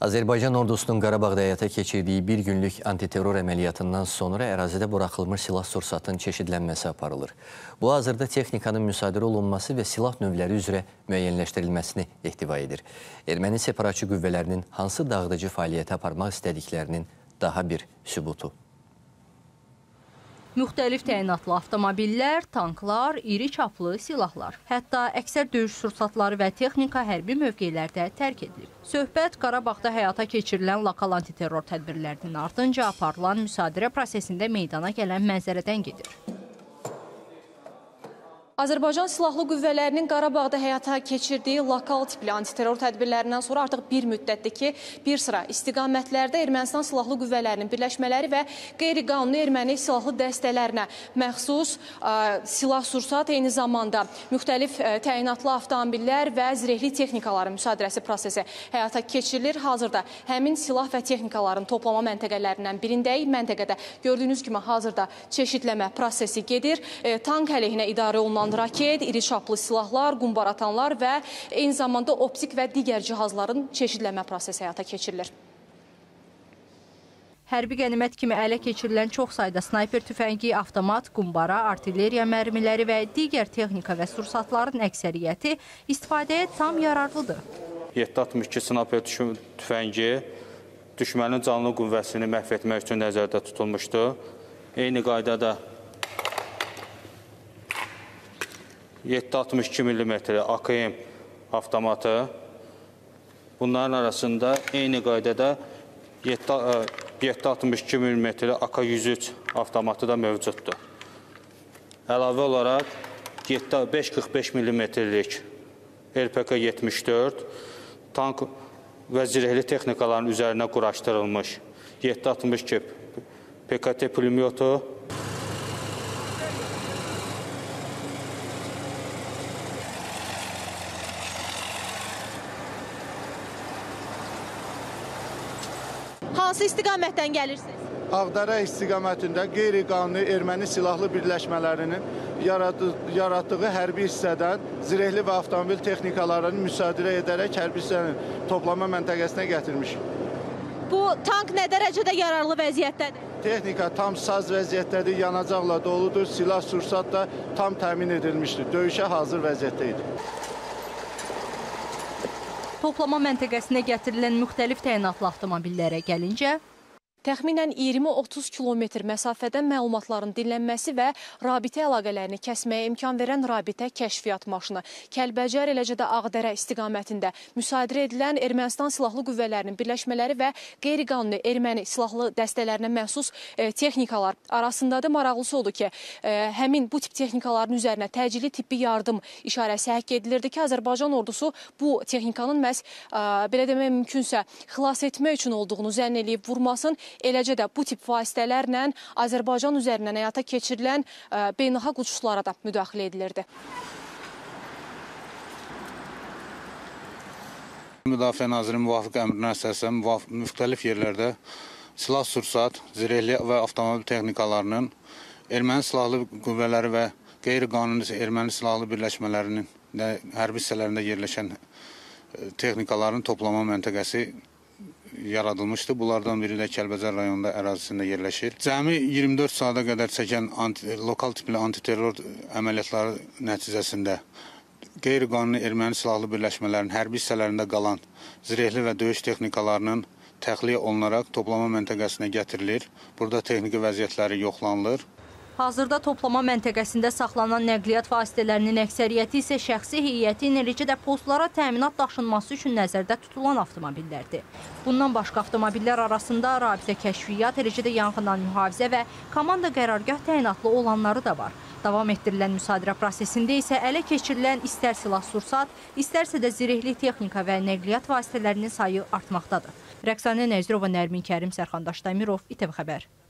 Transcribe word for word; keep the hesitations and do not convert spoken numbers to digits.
Azərbaycan ordusunun Qarabağda həyata keçirdiyi bir günlük antiterror əməliyyatından sonra ərazidə buraxılmış silah-sursatın çeşidlənməsi aparılır. Bu, hazırda texnikanın müsadirə olunması və silah növləri üzrə müəyyənləşdirilməsini ehtiva edir. Erməni separatçı qüvvələrinin hansı dağıdıcı fəaliyyəti aparmaq istədiklərinin daha bir sübutu. Müxtəlif təyinatlı avtomobillər, tanklar, iri çaplı silahlar, hətta əksər döyüş sursatları və texnika hərbi mövqelərdə tərk edilib. Söhbət Qarabağda həyata keçirilən lokal antiterror tədbirlərinin ardınca aparılan müsadirə prosesində meydana gələn mənzərədən gedir. Azərbaycan Silahlı Qüvvələrinin Qarabağda həyata keçirdiyi lokal tipli antiterror tədbirlərindən sonra artıq bir müddətdir ki, bir sıra istiqamətlərdə Ermənistan Silahlı Qüvvələrinin birləşmələri və qeyri-qanuni erməni silahlı dəstələrinə məxsus ə, silah-sursat, eyni zamanda müxtəlif ə, təyinatlı avtomobillər və zirehli texnikaların müsadirəsi prosesi həyata keçirilir. Hazırda həmin silah və texnikaların toplama məntəqələrindən birindəyik. Məntəqədə gördüyünüz kimi hazırda çeşidləmə prosesi gedir. E, tank əleyhinə idarə olunan raket, iri çaplı silahlar, qumbar atanlar və eyni zamanda optik və digər cihazların çeşidləmə prosesi həyata keçirilir. Hərbi qənimət kimi ələ keçirilən çox sayda snayper tüfəngi, avtomat, qumbara, artilleriya mərmiləri və digər texnika və sursatların əksəriyyəti istifadəyə tam yararlıdır. yeddi altmış iki snayper tüfəngi düşmənin canlı qüvvəsini məhv etmək üçün nəzərdə tutulmuşdur. Eyni qaydada yeddi altmış iki millimetr A K M avtomatı, bunların arasında eyni qaydada yeddi altmış iki millimetr A K yüz üç avtomatı da mövcuddur. Əlavə olaraq beş qırx beş millimetrlik R P K yetmiş dörd tank və zirehli texnikaların üzərinə quraşdırılmış yeddi altmış iki P K T pulemyotu, hansı istiqamətdən gəlirsiniz? Ağdərə istiqamətində qeyri-qanuni erməni silahlı birləşmələrinin yaratdığı hərbi hissədən zirehli və avtomobil texnikalarını müsadirə edərək hərbi hissənin toplama məntəqəsinə gətirmiş. Bu tank nə dərəcədə yararlı vəziyyətdədir? Texnika tam saz vəziyyətdədir, yanacaqla doludur, silah-sursat da tam təmin edilmişdir. Döyüşə hazır vəziyyətdə idi. Toplama məntəqəsinə gətirilən müxtəlif təyinatlı avtomobillərə gəlincə, təxminən iyirmi otuz kilometr məsafədən məlumatların dinlənməsi və rabitə əlaqələrini kəsməyə imkan verən rabitə kəşfiyyat maşını, Kəlbəcər, eləcə də Ağdərə istiqamətində müsadirə edilən Ermənistan Silahlı Qüvvələrinin birləşmələri və qeyri-qanuni erməni silahlı dəstələrinə məxsus e, texnikalar arasındadır. Maraqlısı odur ki, e, həmin bu tip texnikaların üzərinə təcili tibbi yardım işarəsi həkk edilirdi ki, Azərbaycan ordusu bu texnikanın məhz, e, belə demək mümkünsə, xilas etmək üçün olduğunu zənn eləyib vurmasın. Eləcə də bu tip vasitələrlə Azərbaycan üzərindən həyata keçirilən ə, beynəlxalq uçuşlara da müdaxilə edilirdi. Müdafiə Nazirinin müvafiq əmrinə əsasən müxtəlif yerlərdə silah-sursat, zirehli və avtomobil texnikalarının erməni silahlı qüvvələri və qeyri-qanuni erməni silahlı birləşmələrinin hərbi hissələrində yerləşən texnikaların toplama məntəqəsi yaradılmışdır. Bunlardan biri də Kəlbəcər rayonunda ərazisində yerləşir. Cəmi iyirmi dörd saata qədər çəkən anti, lokal tipli antiterror əməliyyatları nəticəsində qeyri-qanuni erməni silahlı birləşmələrin hərbi hissələrində qalan zirehli və döyüş texnikalarının təxliyə olunaraq toplama məntəqəsinə gətirilir. Burada texniki vəziyyətləri yoxlanılır. Hazırda toplama məntəqəsində saxlanan nəqliyyat vasitələrinin əksəriyyəti isə şəxsi heyətin, eləcə də postlara təminat daşınması üçün nəzərdə tutulan avtomobillərdir. Bundan başqa avtomobillər arasında rabitə kəşfiyyat, eləcə də yanğından mühafizə və komanda qərargah təyinatlı olanları da var. Davam etdirilən müsadirə prosesində isə ələ keçirilən istər silah-sursat, istərsə də zirehli texnika və nəqliyyat vasitələrinin sayı artmaqdadır. Rəqsanə Nəzirova, Nərmin Kərim, Sərxan Daşdamirov, İTV Xəbər.